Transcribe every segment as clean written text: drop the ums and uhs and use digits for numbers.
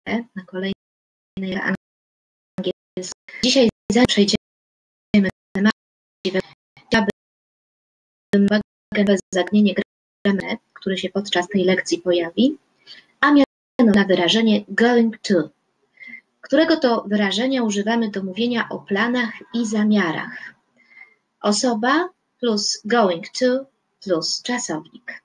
na kolejnej angielskiej. Dzisiaj zanim przejdziemy do tematu, chciałabym uwagę zagnienie gramy, który się podczas tej lekcji pojawi, a mianowicie na wyrażenie going to, którego to wyrażenia używamy do mówienia o planach i zamiarach. Osoba plus going to plus czasownik.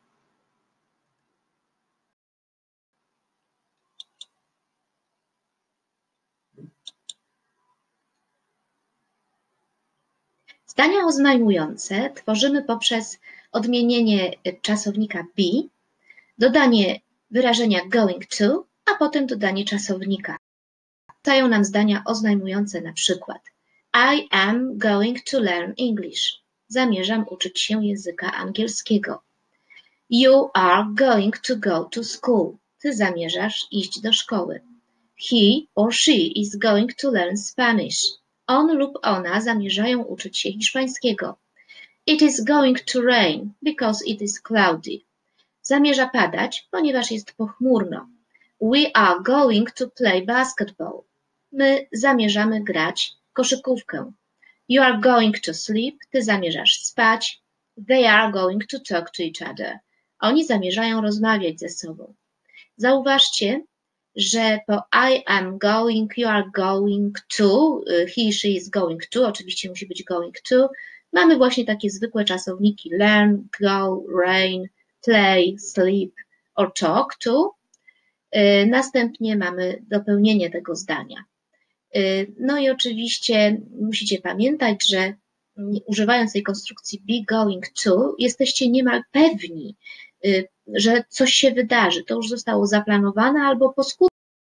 Zdania oznajmujące tworzymy poprzez odmienienie czasownika be, dodanie wyrażenia going to, a potem dodanie czasownika. Dają nam zdania oznajmujące na przykład I am going to learn English. Zamierzam uczyć się języka angielskiego. You are going to go to school. Ty zamierzasz iść do szkoły. He or she is going to learn Spanish. On lub ona zamierzają uczyć się hiszpańskiego. It is going to rain because it is cloudy. Zamierza padać, ponieważ jest pochmurno. We are going to play basketball. My zamierzamy grać koszykówkę. You are going to sleep. Ty zamierzasz spać. They are going to talk to each other. Oni zamierzają rozmawiać ze sobą. Zauważcie, że po I am going, you are going to, he, she is going to, oczywiście musi być going to, mamy właśnie takie zwykłe czasowniki learn, go, rain, play, sleep or talk to. Następnie mamy dopełnienie tego zdania. No i oczywiście musicie pamiętać, że używając tej konstrukcji be going to, jesteście niemal pewni, że coś się wydarzy. To już zostało zaplanowane albo po skutku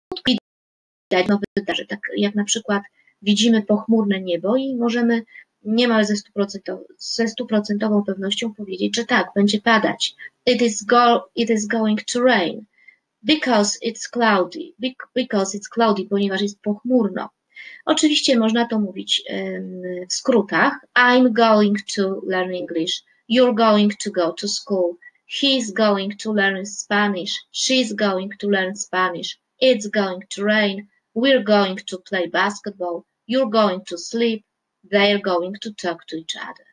widać nowy wydarzy. Tak jak na przykład widzimy pochmurne niebo i możemy niemal ze stuprocentową pewnością powiedzieć, że tak, będzie padać. It is going to rain. Because it's cloudy, ponieważ jest pochmurno. Oczywiście można to mówić w skrótach. I'm going to learn English. You're going to go to school. He's going to learn Spanish. She's going to learn Spanish. It's going to rain. We're going to play basketball. You're going to sleep. They're going to talk to each other.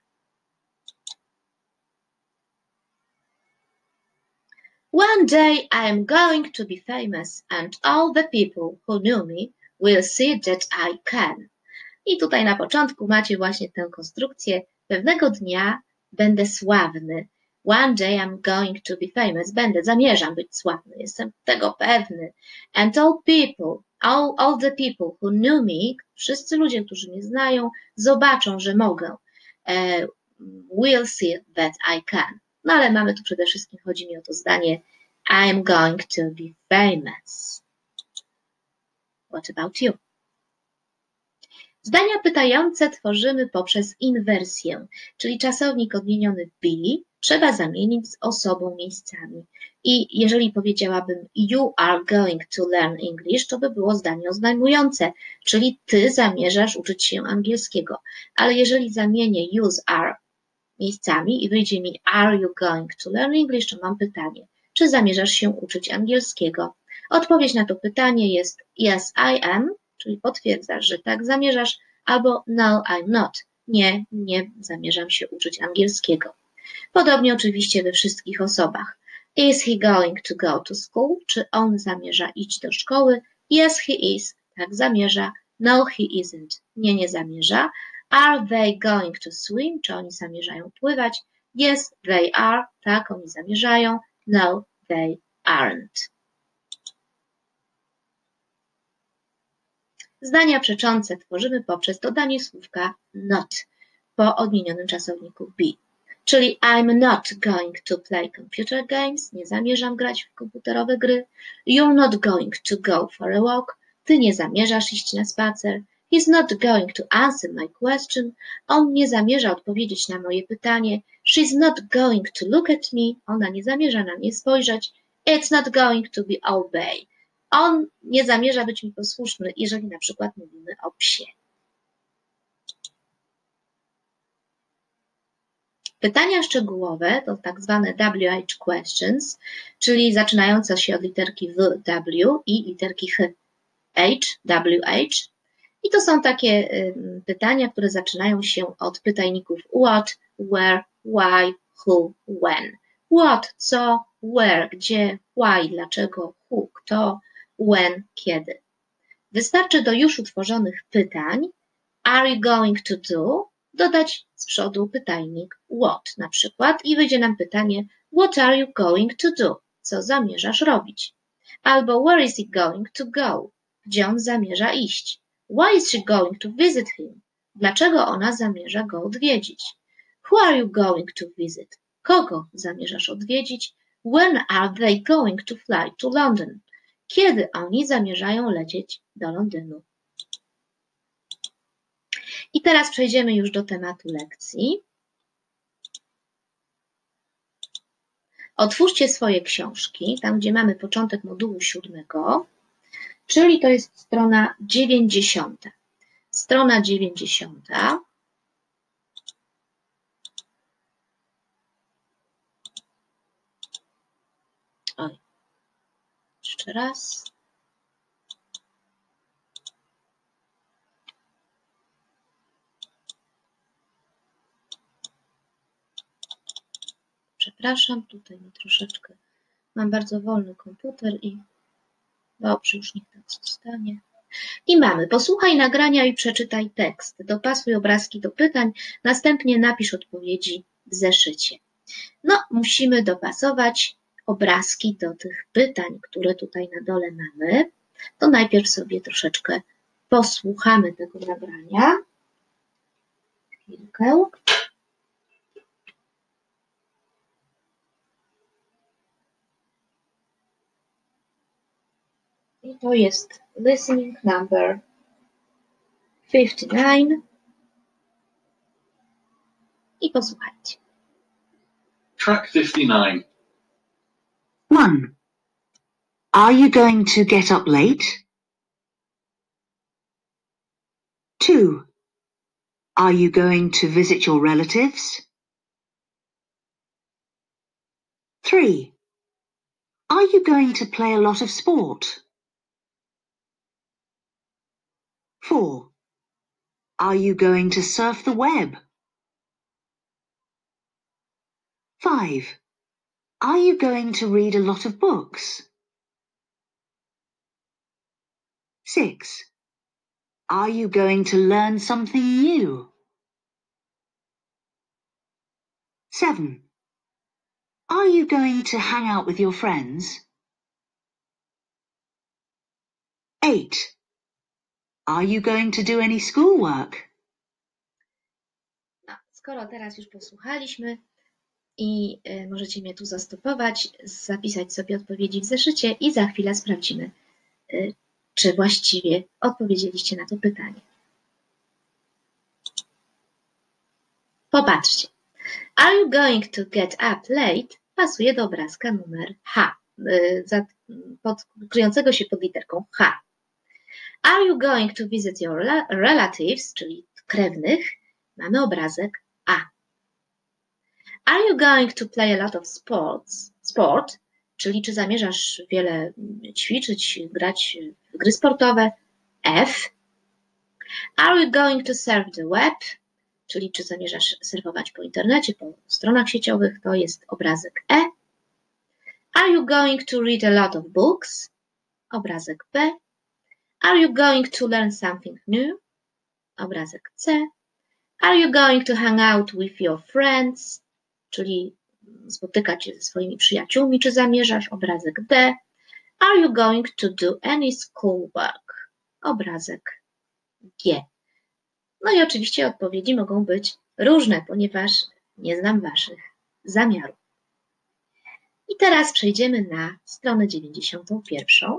One day I am going to be famous and all the people who knew me will see that I can. I tutaj na początku macie właśnie tę konstrukcję. Pewnego dnia będę sławny. One day I'm going to be famous. Zamierzam być sławny. Jestem tego pewny. And all the people who knew me, wszyscy ludzie, którzy mnie znają, zobaczą, że mogę. Will see that I can. No ale mamy tu przede wszystkim, chodzi mi o to zdanie I'm going to be famous. What about you? Zdania pytające tworzymy poprzez inwersję, czyli czasownik odmieniony be trzeba zamienić z osobą miejscami. I jeżeli powiedziałabym you are going to learn English, to by było zdanie oznajmujące, czyli ty zamierzasz uczyć się angielskiego. Ale jeżeli zamienię use are miejscami i wyjdzie mi are you going to learn English, to mam pytanie, czy zamierzasz się uczyć angielskiego? Odpowiedź na to pytanie jest yes I am, czyli potwierdzasz, że tak zamierzasz, albo no I'm not, nie zamierzam się uczyć angielskiego. Podobnie oczywiście we wszystkich osobach. Is he going to go to school? Czy on zamierza iść do szkoły? Yes he is, tak zamierza. No he isn't, nie zamierza. Are they going to swim? Czy oni zamierzają pływać? Yes, they are. Tak, oni zamierzają. No, they aren't. Zdania przeczące tworzymy poprzez dodanie słówka not po odmienionym czasowniku be. Czyli I'm not going to play computer games. Nie zamierzam grać w komputerowe gry. You're not going to go for a walk. Ty nie zamierzasz iść na spacer. He's not going to answer my question. On nie zamierza odpowiedzieć na moje pytanie. She's not going to look at me. Ona nie zamierza na mnie spojrzeć. It's not going to be obey. On nie zamierza być mi posłuszny, jeżeli na przykład mówimy o psie. Pytania szczegółowe to tak zwane WH questions, czyli zaczynające się od literki W, W i literki H. WH. I to są takie pytania, które zaczynają się od pytajników what, where, why, who, when. What, co, where, gdzie, why, dlaczego, who, kto, when, kiedy. Wystarczy do już utworzonych pytań are you going to do dodać z przodu pytajnik what na przykład i wyjdzie nam pytanie what are you going to do? Co zamierzasz robić? Albo where is he going to go? Gdzie on zamierza iść? Why is she going to visit him? Dlaczego ona zamierza go odwiedzić? Who are you going to visit? Kogo zamierzasz odwiedzić? When are they going to fly to London? Kiedy oni zamierzają lecieć do Londynu? I teraz przejdziemy już do tematu lekcji. Otwórzcie swoje książki, tam gdzie mamy początek modułu 7, czyli to jest strona 90. Strona 90. Oj, jeszcze raz. Przepraszam, tutaj mi troszeczkę, mam bardzo wolny komputer i dobrze, już niech tak zostanie. I mamy, posłuchaj nagrania i przeczytaj tekst, dopasuj obrazki do pytań, następnie napisz odpowiedzi w zeszycie. No, musimy dopasować obrazki do tych pytań, które tutaj na dole mamy. To najpierw sobie troszeczkę posłuchamy tego nagrania. Chwilkę. I to jest listening number 59. I posłuchajcie. Track 59. 1. Are you going to get up late? 2. Are you going to visit your relatives? 3. Are you going to play a lot of sport? 4. Are you going to surf the web? 5. Are you going to read a lot of books? 6. Are you going to learn something new? 7. Are you going to hang out with your friends? 8. Are you going to do any schoolwork? No, skoro teraz już posłuchaliśmy i możecie mnie tu zastopować, zapisać sobie odpowiedzi w zeszycie i za chwilę sprawdzimy, czy właściwie odpowiedzieliście na to pytanie. Popatrzcie. Are you going to get up late? Pasuje do obrazka numer H, kryjącego się pod literką H. Are you going to visit your relatives, czyli krewnych? Mamy obrazek A. Are you going to play a lot of sport? Czyli czy zamierzasz wiele ćwiczyć, grać w gry sportowe? F. Are you going to surf the web? Czyli czy zamierzasz surfować po internecie, po stronach sieciowych? To jest obrazek E. Are you going to read a lot of books? Obrazek B. Are you going to learn something new? Obrazek C. Are you going to hang out with your friends? Czyli spotykać się ze swoimi przyjaciółmi, czy zamierzasz? Obrazek D. Are you going to do any schoolwork? Obrazek G. No i oczywiście odpowiedzi mogą być różne, ponieważ nie znam Waszych zamiarów. I teraz przejdziemy na stronę 91.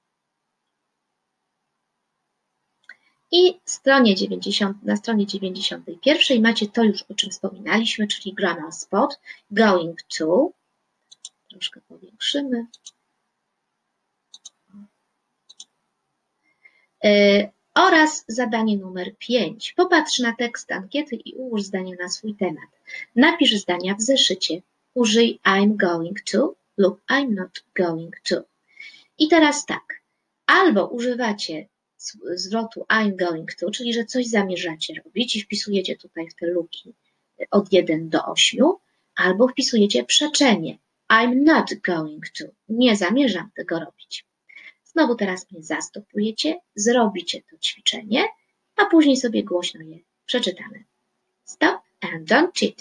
I na stronie 91 macie to już, o czym wspominaliśmy, czyli grammar spot, going to. Troszkę powiększymy. Oraz zadanie numer 5. Popatrz na tekst ankiety i ułóż zdania na swój temat. Napisz zdania w zeszycie. Użyj I'm going to lub I'm not going to. I teraz tak. Albo używacie zwrotu I'm going to, czyli że coś zamierzacie robić i wpisujecie tutaj w te luki od 1 do 8, albo wpisujecie przeczenie I'm not going to, nie zamierzam tego robić. Znowu teraz mnie zastopujecie, zrobicie to ćwiczenie, a później sobie głośno je przeczytamy. Stop and don't cheat.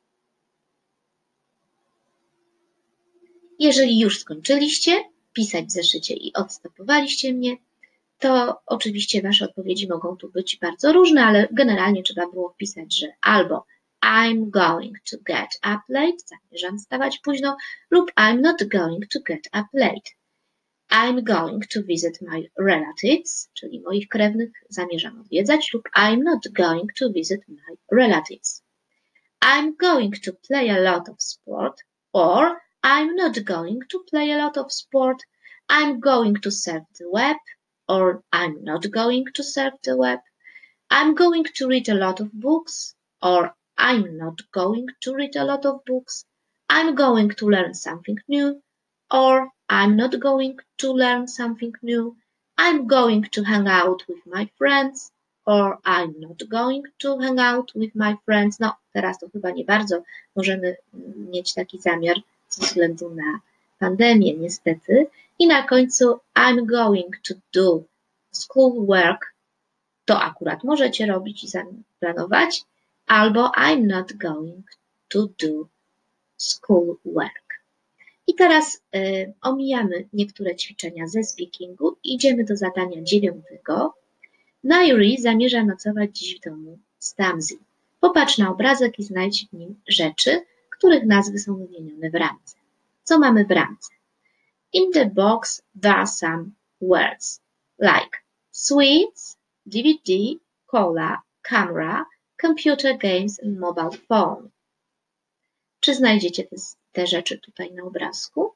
Jeżeli już skończyliście pisać w zeszycie i odstopowaliście mnie, to oczywiście Wasze odpowiedzi mogą tu być bardzo różne, ale generalnie trzeba było wpisać, że albo I'm going to get up late, zamierzam wstawać późno, lub I'm not going to get up late. I'm going to visit my relatives, czyli moich krewnych zamierzam odwiedzać, lub I'm not going to visit my relatives. I'm going to play a lot of sport, or I'm not going to play a lot of sport. I'm going to surf the web, or I'm not going to surf the web. I'm going to read a lot of books, or I'm not going to read a lot of books. I'm going to learn something new, or I'm not going to learn something new. I'm going to hang out with my friends, or I'm not going to hang out with my friends. No, teraz to chyba nie bardzo możemy mieć taki zamiar ze względu na pandemię, niestety. I na końcu I'm going to do school work. To akurat możecie robić i zaplanować. Albo I'm not going to do school work. I teraz omijamy niektóre ćwiczenia ze speakingu i idziemy do zadania 9. Nairi zamierza nocować dziś w domu z Tamsin. Popatrz na obrazek i znajdź w nim rzeczy, których nazwy są wymienione w ramce. Co mamy w ramce? In the box there are some words like sweets, DVD, cola, camera, computer games and mobile phone. Czy znajdziecie te rzeczy tutaj na obrazku?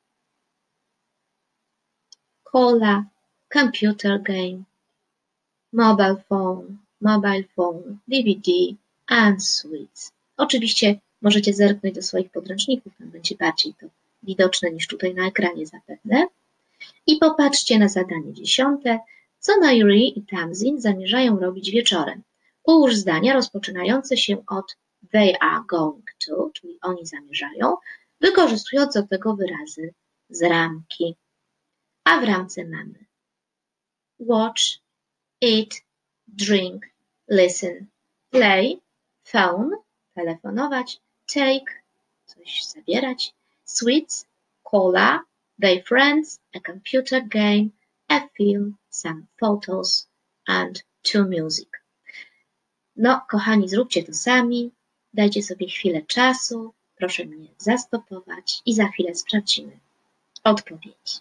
Cola, computer game, mobile phone, DVD and sweets. Oczywiście możecie zerknąć do swoich podręczników, tam będzie bardziej to widoczne niż tutaj na ekranie zapewne. I popatrzcie na zadanie 10. Co Nairi i Tamsin zamierzają robić wieczorem? Ułóż zdania rozpoczynające się od they are going to, czyli oni zamierzają, wykorzystując do tego wyrazy z ramki. A w ramce mamy watch, eat, drink, listen, play, phone, telefonować, take, coś zabierać, sweets, cola, their friends, a computer game, a film, some photos and to music. No, kochani, zróbcie to sami, dajcie sobie chwilę czasu, proszę mnie zastopować i za chwilę sprawdzimy odpowiedzi.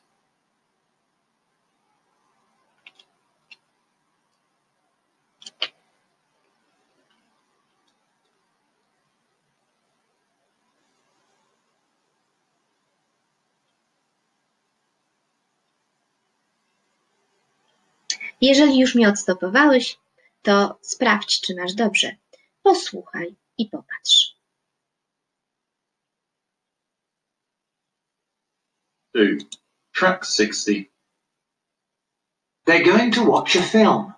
Jeżeli już mnie odstopowałeś, to sprawdź, czy masz dobrze. Posłuchaj i popatrz. 2. Track 60. They're going to watch a film.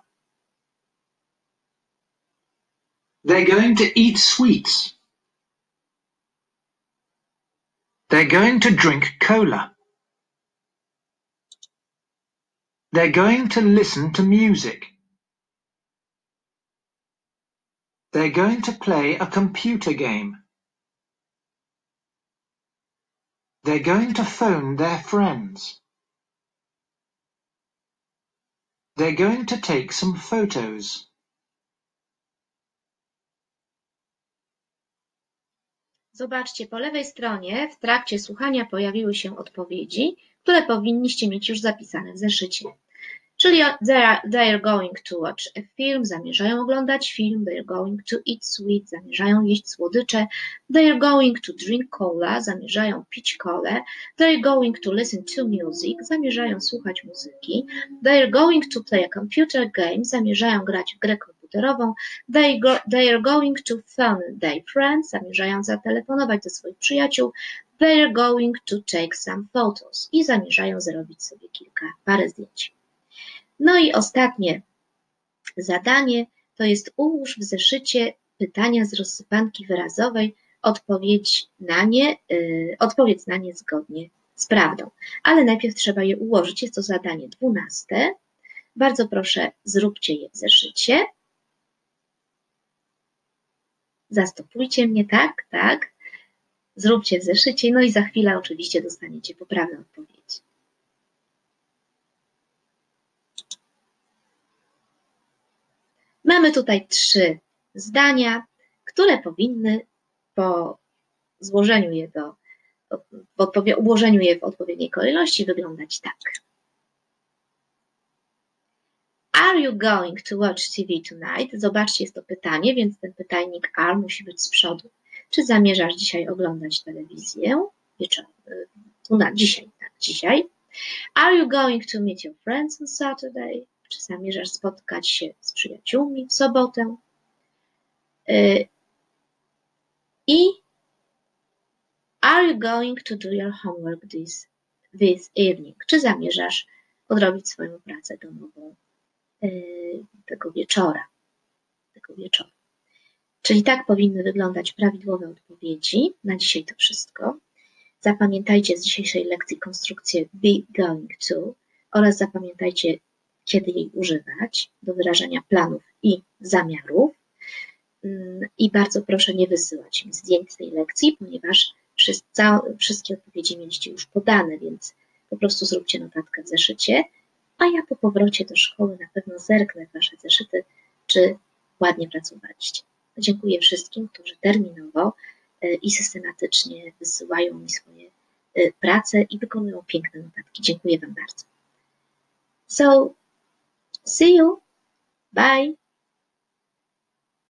They're going to eat sweets. They're going to drink cola. They're going to listen to music. They're going to play a computer game. They're going to phone their friends. They're going to take some photos. Zobaczcie, po lewej stronie w trakcie słuchania pojawiły się odpowiedzi, które powinniście mieć już zapisane w zeszycie. Czyli they're going to watch a film, zamierzają oglądać film, they're going to eat sweet, zamierzają jeść słodycze, they're going to drink cola, zamierzają pić kolę, they're going to listen to music, zamierzają słuchać muzyki, they're going to play a computer game, zamierzają grać w grę komputerową, they're going to phone their friends, zamierzają zatelefonować do swoich przyjaciół, they're going to take some photos i zamierzają zrobić sobie parę zdjęć. No i ostatnie zadanie to jest ułóż w zeszycie pytania z rozsypanki wyrazowej, odpowiedz na nie zgodnie z prawdą. Ale najpierw trzeba je ułożyć. Jest to zadanie 12. Bardzo proszę, zróbcie je w zeszycie. Zastopujcie mnie, tak, tak. Zróbcie w zeszycie, no i za chwilę oczywiście dostaniecie poprawne odpowiedzi. Mamy tutaj 3 zdania, które powinny po złożeniu je ułożeniu je w odpowiedniej kolejności wyglądać tak. Are you going to watch TV tonight? Zobaczcie, jest to pytanie, więc ten pytajnik are musi być z przodu. Czy zamierzasz dzisiaj oglądać telewizję? Dzisiaj, tak, dzisiaj. Are you going to meet your friends on Saturday? Czy zamierzasz spotkać się z przyjaciółmi w sobotę? I are you going to do your homework this evening? Czy zamierzasz odrobić swoją pracę domową tego wieczora? Czyli tak powinny wyglądać prawidłowe odpowiedzi. Na dzisiaj to wszystko. Zapamiętajcie z dzisiejszej lekcji konstrukcję be going to oraz zapamiętajcie, kiedy jej używać do wyrażania planów i zamiarów. I bardzo proszę nie wysyłać mi zdjęć z tej lekcji, ponieważ wszystkie odpowiedzi mieliście już podane, więc po prostu zróbcie notatkę w zeszycie, a ja po powrocie do szkoły na pewno zerknę w wasze zeszyty, czy ładnie pracowaliście. Dziękuję wszystkim, którzy terminowo i systematycznie wysyłają mi swoje prace i wykonują piękne notatki. Dziękuję wam bardzo. So, see you. Bye.